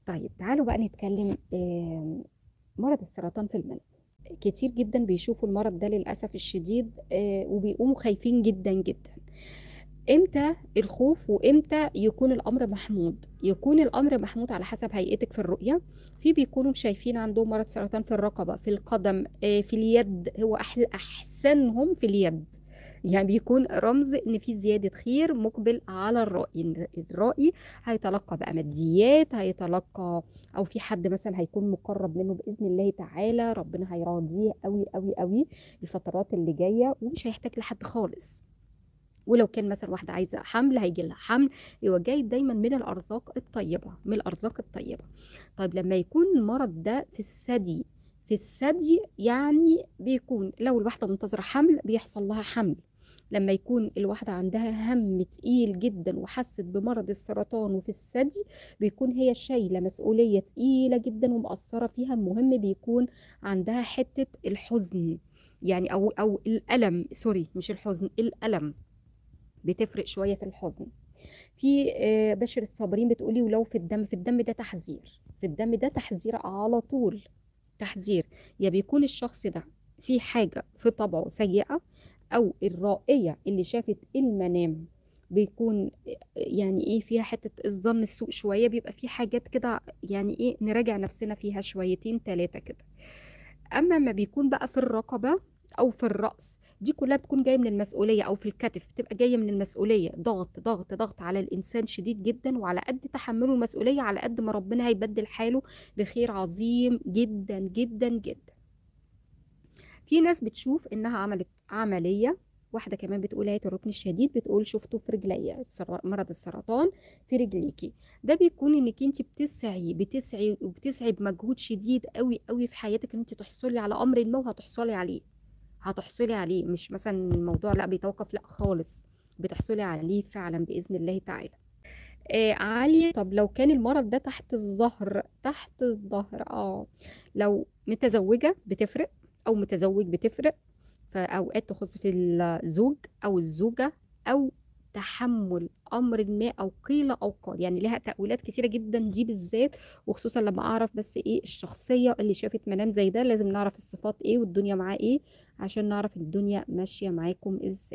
طيب تعالوا بقى نتكلم مرض السرطان في المنام. كتير جدا بيشوفوا المرض ده للأسف الشديد، وبيقوموا خايفين جدا جدا. امتى الخوف وامتى يكون الامر محمود؟ يكون الامر محمود على حسب هيئتك في الرؤية. في بيكونوا شايفين عندهم مرض سرطان في الرقبة، في القدم، في اليد. هو احسنهم في اليد. يعني بيكون رمز ان في زيادة خير مقبل على الرأي، إن الرأي هيتلقى بقى ماديات، هيتلقى او في حد مثلا هيكون مقرب منه باذن الله تعالى، ربنا هيراضيه قوي قوي قوي الفترات اللي جايه، ومش هيحتاج لحد خالص. ولو كان مثلا واحدة عايزة حمل هيجي لها حمل. هو جاي دايما من الأرزاق الطيبة، من الأرزاق الطيبة. طيب لما يكون المرض ده في الثدي، في الثدي يعني بيكون لو الواحدة منتظرة حمل بيحصل لها حمل. لما يكون الواحدة عندها هم تقيل جدا وحست بمرض السرطان وفي الثدي، بيكون هي شايلة مسؤولية تقيلة جدا ومأثرة فيها. المهم بيكون عندها حتة الحزن، يعني أو الألم، سوري مش الحزن، الألم بتفرق شوية في الحزن. في بشر الصابرين بتقولي ولو في الدم، في الدم ده تحذير، في الدم ده تحذير على طول. تحذير. يا بيكون الشخص ده في حاجة في طبعه سيئة، أو الرائية اللي شافت المنام بيكون يعني ايه فيها حتة الظن السوء شوية، بيبقى في حاجات كده يعني ايه نراجع نفسنا فيها شويتين تلاتة كده. اما ما بيكون بقى في الرقبه او في الراس، دي كلها بتكون جايه من المسؤوليه، او في الكتف بتبقى جايه من المسؤوليه، ضغط ضغط ضغط على الانسان شديد جدا، وعلى قد تحمله المسؤوليه على قد ما ربنا هيبدل حاله لخير عظيم جدا جدا جدا. في ناس بتشوف انها عملت عمليه. واحده كمان بتقول هي الركن الشديد، بتقول شفته في رجليا مرض السرطان في رجليكي. ده بيكون انك انت بتسعي وبتسعي بمجهود شديد قوي قوي في حياتك ان انت تحصلي على امر ما، وهتحصلي عليه. هتحصلي عليه، مش مثلا الموضوع لا بيتوقف، لا خالص. بتحصلي عليه فعلا باذن الله تعالى. عالية. طب لو كان المرض ده تحت الظهر، تحت الظهر لو متزوجة بتفرق، أو متزوج بتفرق. فأوقات تخص في الزوج أو الزوجة، أو تحمل أمر ما، أو قيل أو قال، يعني لها تأويلات كتيرة جدا دي بالذات. وخصوصا لما أعرف بس إيه الشخصية اللي شافت منام زي ده، لازم نعرف الصفات إيه والدنيا معاه إيه، عشان نعرف الدنيا ماشية معاكم إزاي.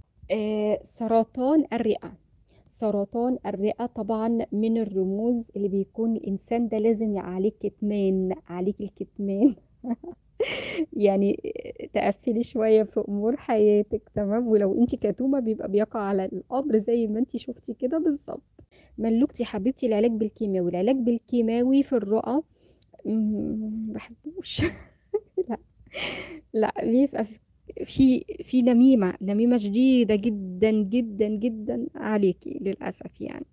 سرطان الرئة. سرطان الرئة طبعا من الرموز اللي بيكون الإنسان ده لازم عليه كتمان، عليك الكتمان. يعني تقفلي شوية في أمور حياتك، تمام؟ ولو انت كتومة بيبقى بيقع على الأمر زي ما انت شفتي كده بالظبط. ملوكتي حبيبتي العلاج بالكيماوي، العلاج بالكيماوي في الرئة بحبوش. لا، لا بيبقى في نميمة شديدة جدا جدا جدا عليكي للأسف يعني.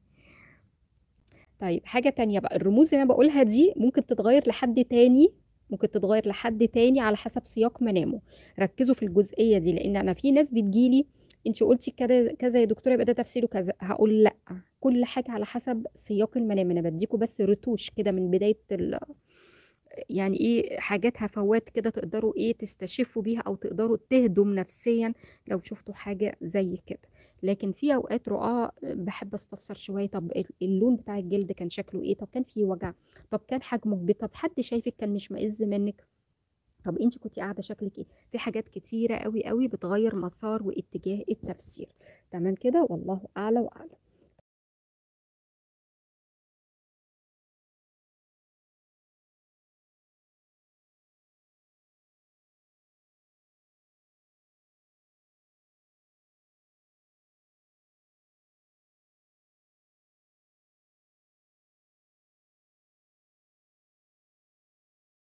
طيب حاجة تانية بقى، الرموز اللي أنا بقولها دي ممكن تتغير لحد تاني، ممكن تتغير لحد تاني على حسب سياق منامه. ركزوا في الجزئية دي، لأن أنا في ناس بتجيلي انت قلتي كذا كذا يا دكتورة يبقى ده تفسيره كذا، هقول لا. كل حاجة على حسب سياق المنام. أنا بديكوا بس رتوش كده من بداية يعني ايه حاجات هفوات كده تقدروا ايه تستشفوا بيها، او تقدروا تهدم نفسيا لو شفتوا حاجة زي كده. لكن في اوقات رؤى بحب استفسر شوية. طب اللون بتاع الجلد كان شكله ايه؟ طب كان فيه وجع؟ طب كان حجمه كبير؟ طب حد شايفك كان مش مئز منك؟ طب انت كنت قاعدة شكلك ايه؟ في حاجات كتيرة قوي قوي بتغير مسار واتجاه التفسير. تمام كده، والله اعلى واعلم.